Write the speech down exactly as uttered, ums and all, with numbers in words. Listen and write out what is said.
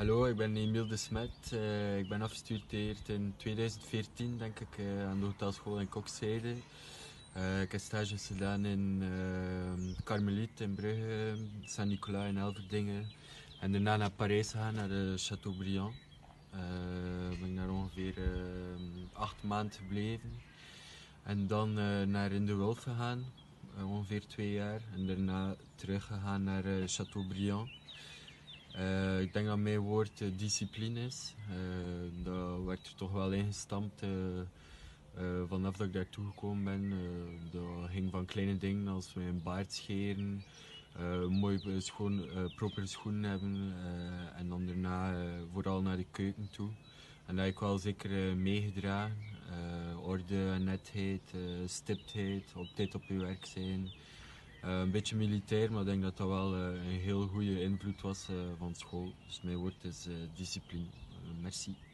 Hallo, ik ben Emiel de Smet. Uh, ik ben afgestudeerd in tweeduizend veertien, denk ik, uh, aan de hotelschool in Kokzijde. Uh, ik heb stages gedaan in uh, Karmeliet in Brugge, Saint-Nicolas in Elverdingen. En daarna naar Parijs gegaan, naar uh, Chateaubriand. Uh, ben ik daar ongeveer uh, acht maanden gebleven. En dan uh, naar In de Wulf gegaan, uh, ongeveer twee jaar. En daarna teruggegaan naar uh, Chateaubriand. Uh, ik denk dat mijn woord uh, discipline is. Uh, dat werd er toch wel ingestampt uh, uh, vanaf dat ik daartoe gekomen ben. Uh, dat ging van kleine dingen als mijn baard scheren, uh, mooi uh, schoon, uh, proper schoenen hebben uh, en dan daarna uh, vooral naar de keuken toe. En dat heb ik wel zeker uh, meegedragen. Uh, orde en netheid, uh, stiptheid, op tijd op je werk zijn. Uh, een beetje militair, maar ik denk dat dat wel uh, een heel goede invloed was uh, van school. Dus mijn woord is uh, discipline. Uh, merci.